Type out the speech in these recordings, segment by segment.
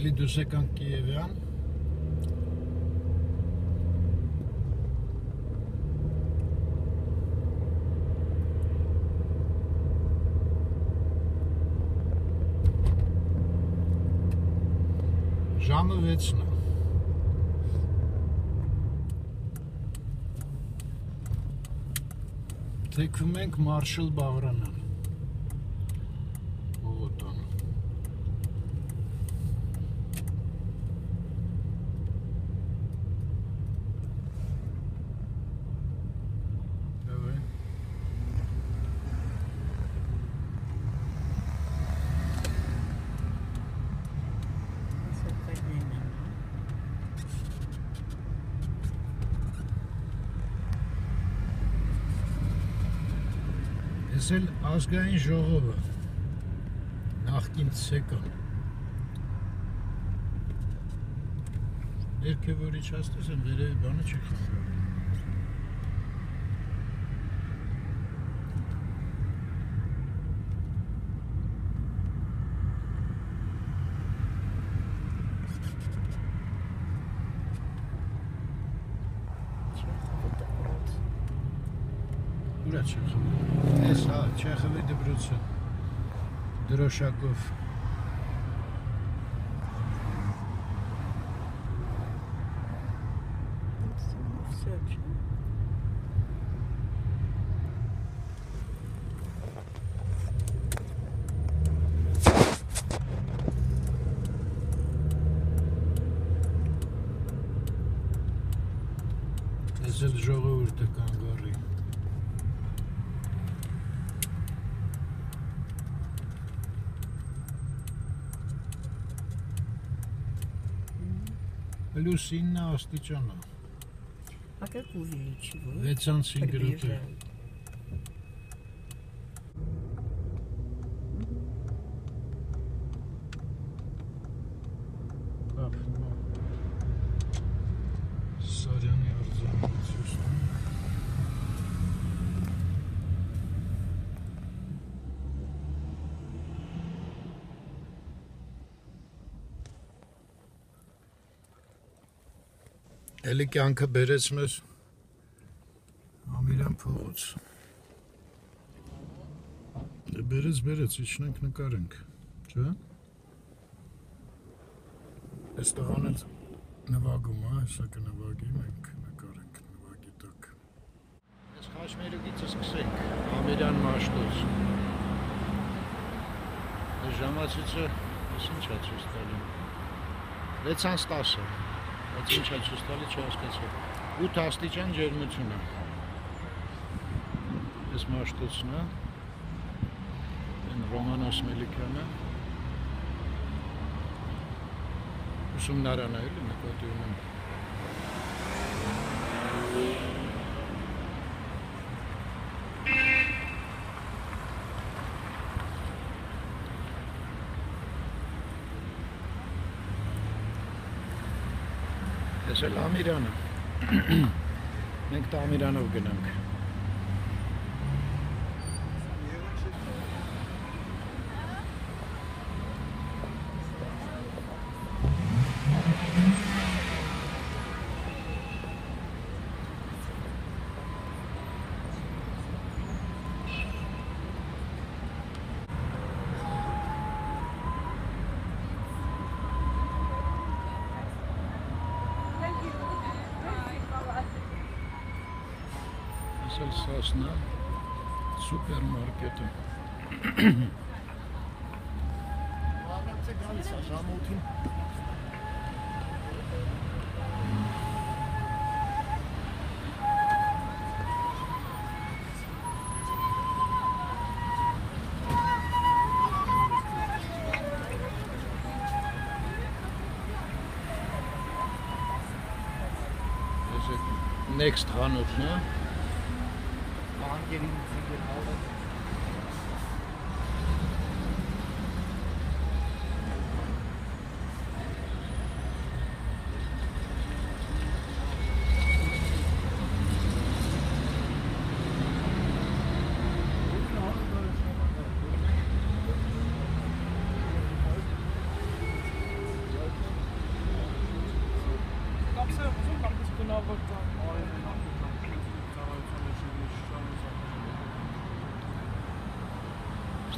Էլի դուս եկանք Կիևյան։ Ժամը 6-ն է։ Թեքում ենք Մարշալ Բաղրանյան Բողոտան։ Ես էլ ազգային ժողովը, նախկին ցեկան։ Ներքև որ իջացնես են, վերևի բանը չի խանգարում։ Ուրա Չեխովը։ Էս հա, Չեխովի դպրոցը, Դրոշակով։ Ես էլ ժողովուրդը կանգարի։ Плюс 9 աստիճան է։ А как увеличивают? 6.5 градуса. Սարյանի արձանագրություն։ Էլի կյանքը բերեց մեզ Ամիրյան փողոց։ Բերեց, իջնենք նկարենք, չէ՞։ Այս տղան էլ նվագում է, հեսա կնվագի, մենք նկարենք նվագի տակ։ Այս խաչմերուկից սկսենք, Ամիրյան մաշտոց։ Այս ժամացույցը, ես ինչ է ցույց տալի։ 6:10 է, բայց ինչ է ցույց տալի չհասկացա։ 8 աստիճան ջերմություն է։ Այս մաշտոցն է, Ռոմանոս Մելիքյանը ուսումնարան է էլի նկատի ունեմ։ Ես էլ Ամիրյանը, մենք դա Ամիրյանով գնանք։ Սասնա սուպերմարկետը։ Աղացը գալիս է ժամոթին։ Next խանութն է։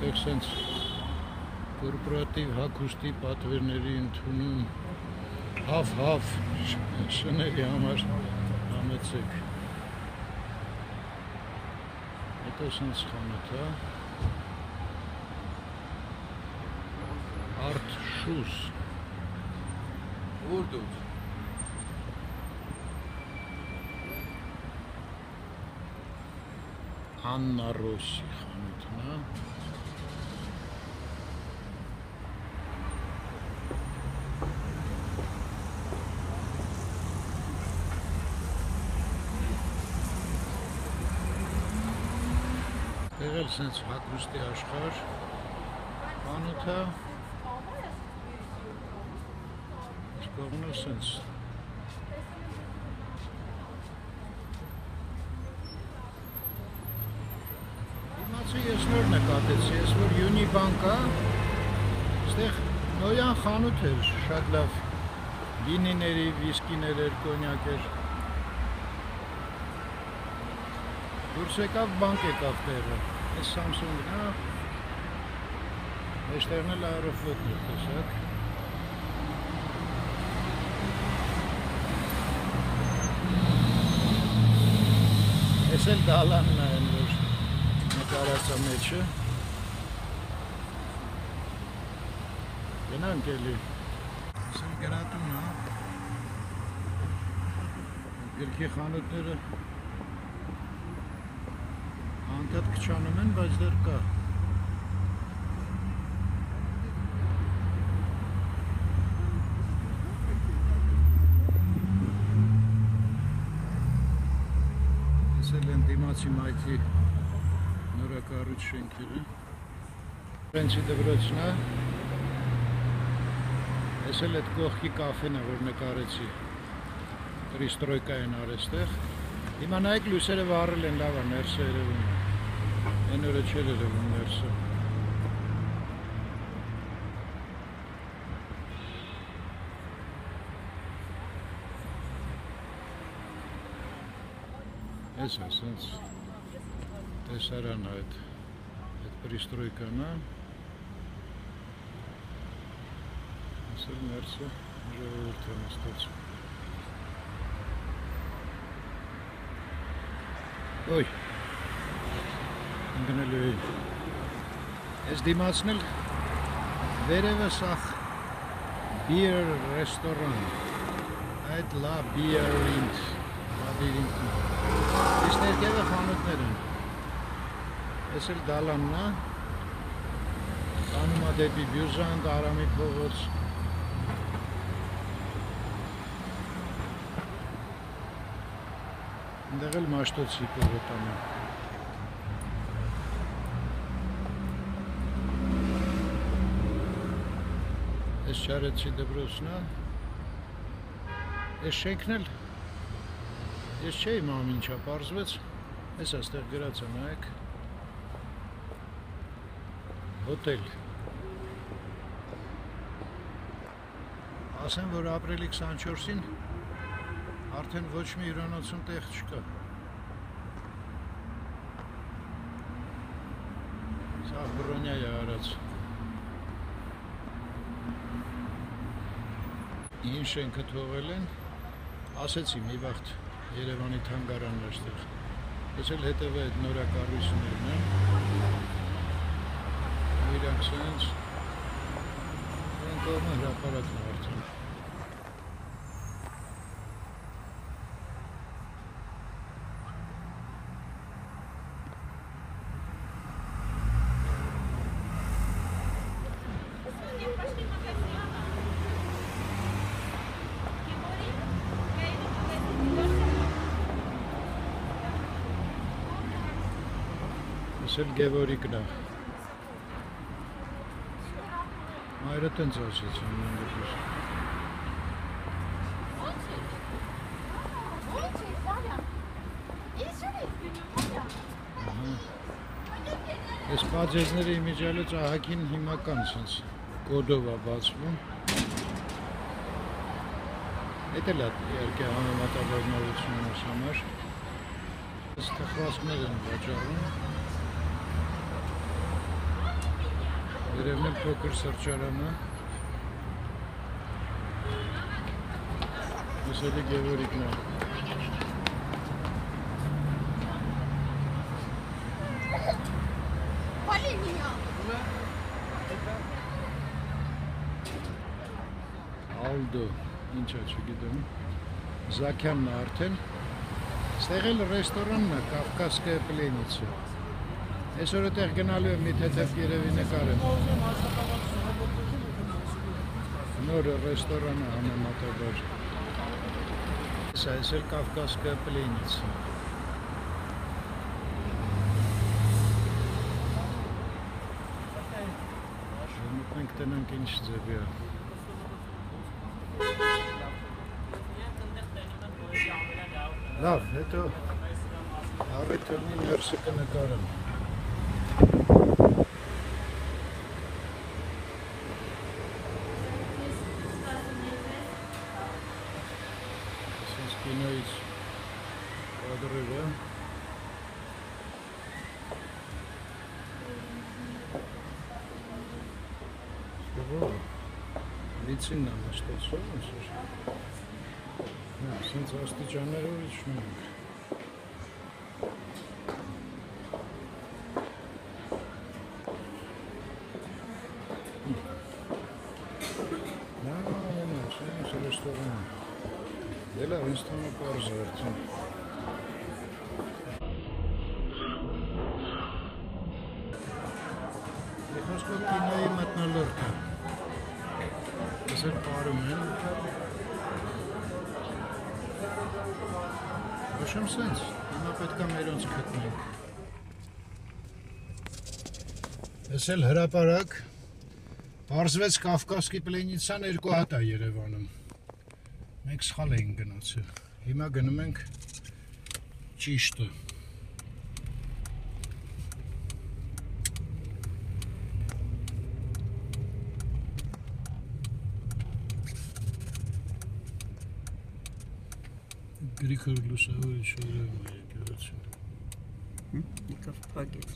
այստեղ սենց կորպորատիվ հագուստի պատվերների ընդունում հավ շների համար համեցեք։ Հետո սենց խանութ, հա։ Art Shoes։ Ուր դուք։ Աննա Ռոսի խանութն, հա։ Տեղել սենց հագուստի աշխարհ խանութը։ Կողմը սենց։ Իմացի ես նոր նկատեցի, ես որ Յունիբան կա, ստեղ նոյան խանութ էր, շատ լավ, գինիների, վիսկիներ էր, կոնյակ էր։ Դուրս եկավ, բանկ եկավ տեղը, ես Samsung-ն, հա, մեջտեղն էլ Aeroflot-ն էր, տեսակ։ Ես էլ դալանն այն, որ նկարացա մեջը։ Գնանք էլի։ Ես էլ գրատուն, հա։ Գրքի խանութները անդադ քչանում են, բայց դեռ կա։ Դիմացի մայթի նորակառույց շենքերը։ Ֆրենչի դպրոցն է։ Ես էլ այդ կողքի կաֆեն է, որ նկարեցի։ Պրիստրոյկա են արեստեղ։ Հիմա նայեք լույսերը վառել են, լավ է, ներսը երևում է։ Այն օրը չէր երևում ներսը։ Ես ասենց տեսարան այդ պրիստրոյկան է, ես էլ ներսը ժողովուրդ է նստած։ Ոյ, ընգնելու էի, ես դիմացնել վերևը սախ բիեր ռեստորան, այդ լա բիերինտ, լաբիրինտն է։ Ես ներկևը խանութներ են, ես էլ դալանն է, տանում է դեպի Բյուզանդ, Արամի փողոց, ընդեղ էլ Մաշտոցի փողոտան է։ Ես Չարեցի դպրոցն է, ես շենքն էլ ես չէի մամ ինչա պարզվեց, ես աստեղ գրած է նայեք, հոտել, ասեմ, որ ապրիլի 24-ին արդեն ոչ մի հյուրանոցում տեղ չկա, սա բրոնյա է արած, ին շենքը թողել են, ասեցի մի վաղթ, Երևանի թանգարանն այստեղ։ Ես էլ հետևը այդ նորակառույցներն են։ Իրանք սենց կողմը հրապարակն է արդեն։ Ես էլ Գևորիկն է։ Մայրը տենց ասեց ամեն դեպս։ Ես պատժեզների իմիջալոց ահակին հիմական սենց կոդով է բացվում։ Էդ էլ է իհարկե համեմատաբարնավորությունս համար։ Ես թխվածքներ են վաճառում։ Drevnem փոքր սրճարանը։ Լսելի Գևորիկն է։ Aldo, ինչ է, չգիտեմ։ Զաքյանն է արդեն։ Ստեղ էլ ռեստորանն է, Կավկասկայա պլենիցա։ Այսօր այդտեղ գնալու եմ մի թեթև երևի նկարեմ։ Նոր ռեստորան է համեմատաբար։ Սա էլ Կավկասկայա պլենիցա։ Մենք տնանք ինչ ձևի է։ Լավ, հետո առիթունի ներսը կնկարեմ։ Այսինքն կինոյից կադրեր է։ Լիցինն է մաշտեցում այսօր։ Սենց աստիճաններով իջնում ենք։ Սենց ռեստորան է։ Դե լավ, ինձ թվում է պարզ է արդեն։ Խոսքով կինոյի մթնոլորտ է։ Ես էլ պարում եմ։ Ոչմ սենց, հիմա պետք է մերոնց գտնենք։ Ես էլ հրապարակ, պարզվեց Կավկասկի պլենիցան 2 հատ է Երևանում։ Մենք սխալ էինք գնացել։ Հիմա գնում ենք ճիշտը։ Գրիգոր Լուսավորիչ օրերն է եկեղեցին։ Եկավ փակեց։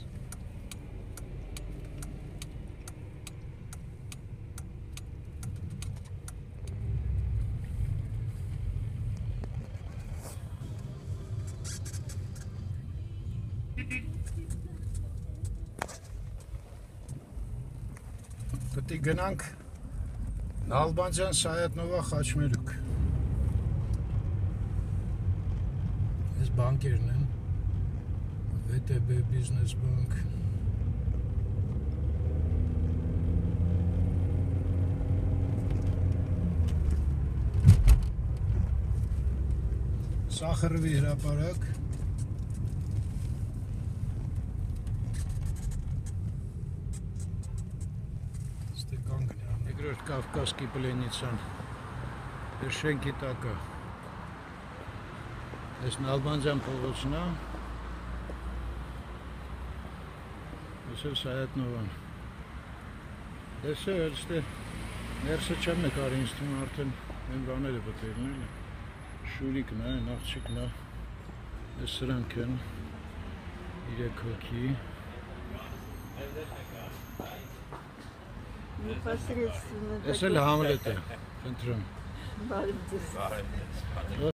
Պետք է գնանք Նալբանդյան Սայաթնովա խաչմերուկ։ Այս բանկերն են, VTB Business Bank։ Սախարովի հրապարակ։ Երկրորդ Կավկասկի պլենիցան, դեր շենքի տակը, ես Նալբանդյան փողոցն է, ես էլ Սայաթնովան, ես էլ ներսը չեմ նկարի, ինձ թվում արդեն են բաները պտերն էլ, շուրիկն է, աղջիկն է, ես սրանք են, 3 հոգի, Непосредственно. Ես էլ Համլետ է, խնդրում։ Բարև ձեզ։